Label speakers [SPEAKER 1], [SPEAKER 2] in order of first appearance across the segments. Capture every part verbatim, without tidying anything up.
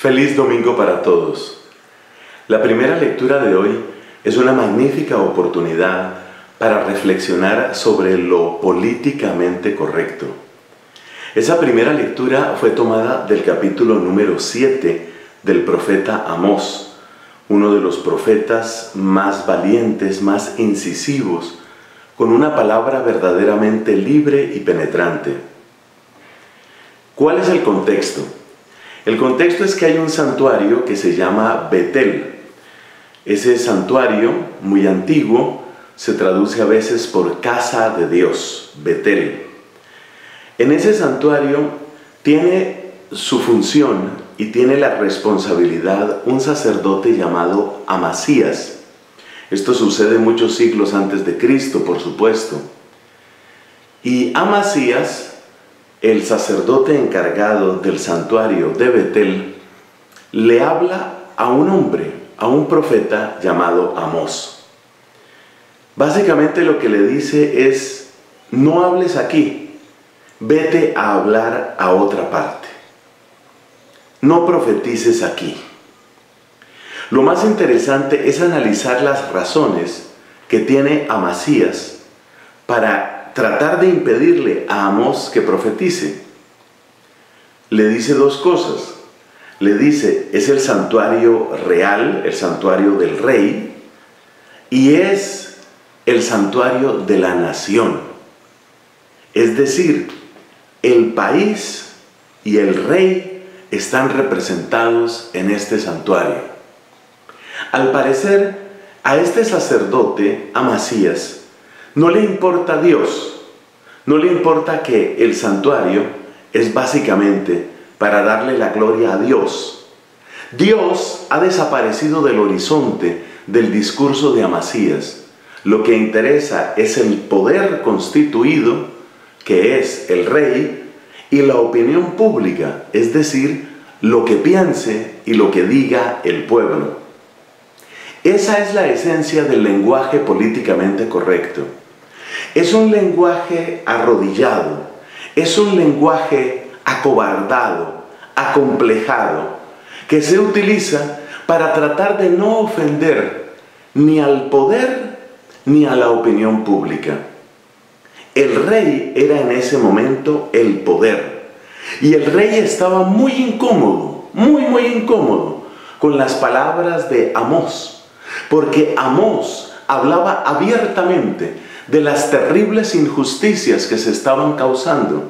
[SPEAKER 1] Feliz domingo para todos. La primera lectura de hoy es una magnífica oportunidad para reflexionar sobre lo políticamente correcto. Esa primera lectura fue tomada del capítulo número siete del profeta Amós, uno de los profetas más valientes, más incisivos, con una palabra verdaderamente libre y penetrante. ¿Cuál es el contexto? El contexto es que hay un santuario que se llama Betel. Ese santuario, muy antiguo, se traduce a veces por casa de Dios, Betel. En ese santuario tiene su función y tiene la responsabilidad un sacerdote llamado Amasías. Esto sucede muchos siglos antes de Cristo, por supuesto. Y Amasías, el sacerdote encargado del santuario de Betel, le habla a un hombre, a un profeta llamado Amós. Básicamente lo que le dice es: no hables aquí, vete a hablar a otra parte. No profetices aquí. Lo más interesante es analizar las razones que tiene Amasías para tratar de impedirle a Amós que profetice. Le dice dos cosas. Le dice, es el santuario real, el santuario del rey, y es el santuario de la nación. Es decir, el país y el rey están representados en este santuario. Al parecer, a este sacerdote, Amasías, no le importa Dios, no le importa que el santuario es básicamente para darle la gloria a Dios. Dios ha desaparecido del horizonte del discurso de Amasías. Lo que interesa es el poder constituido, que es el rey, y la opinión pública, es decir, lo que piense y lo que diga el pueblo. Esa es la esencia del lenguaje políticamente correcto. Es un lenguaje arrodillado, es un lenguaje acobardado, acomplejado, que se utiliza para tratar de no ofender ni al poder ni a la opinión pública. El rey era en ese momento el poder, y el rey estaba muy incómodo, muy muy incómodo con las palabras de Amós, porque Amós hablaba abiertamente de las terribles injusticias que se estaban causando.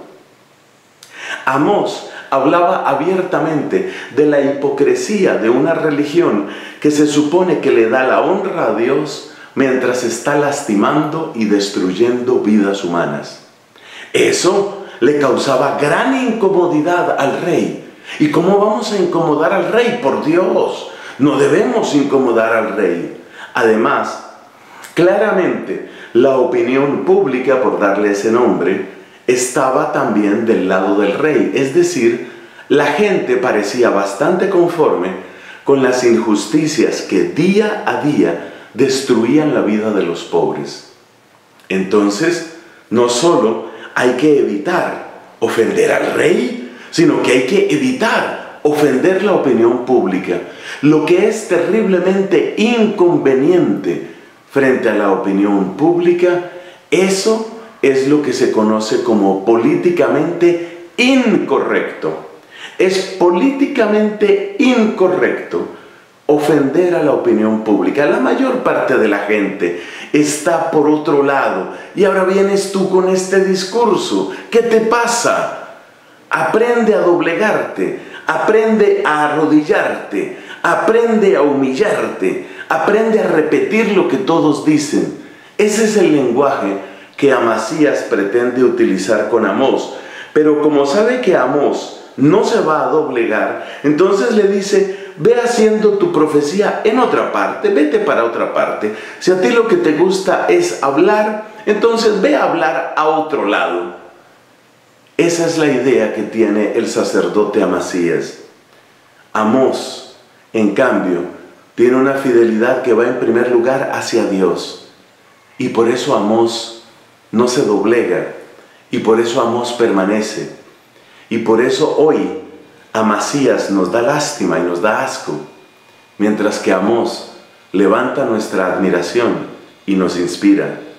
[SPEAKER 1] Amós hablaba abiertamente de la hipocresía de una religión que se supone que le da la honra a Dios mientras está lastimando y destruyendo vidas humanas. Eso le causaba gran incomodidad al rey. ¿Y cómo vamos a incomodar al rey? Por Dios, no debemos incomodar al rey. Además, claramente, la opinión pública, por darle ese nombre, estaba también del lado del rey. Es decir, la gente parecía bastante conforme con las injusticias que día a día destruían la vida de los pobres. Entonces, no solo hay que evitar ofender al rey, sino que hay que evitar ofender la opinión pública. Lo que es terriblemente inconveniente frente a la opinión pública, eso es lo que se conoce como políticamente incorrecto. Es políticamente incorrecto ofender a la opinión pública. La mayor parte de la gente está por otro lado. Y ahora vienes tú con este discurso. ¿Qué te pasa? Aprende a doblegarte, aprende a arrodillarte, aprende a humillarte, aprende a repetir lo que todos dicen. Ese es el lenguaje que Amasías pretende utilizar con Amós. Pero como sabe que Amós no se va a doblegar, entonces le dice: ve haciendo tu profecía en otra parte, vete para otra parte. Si a ti lo que te gusta es hablar, entonces ve a hablar a otro lado. Esa es la idea que tiene el sacerdote Amasías. Amós, en cambio, tiene una fidelidad que va en primer lugar hacia Dios. Y por eso Amós no se doblega. Y por eso Amós permanece. Y por eso hoy Amasías nos da lástima y nos da asco, mientras que Amós levanta nuestra admiración y nos inspira.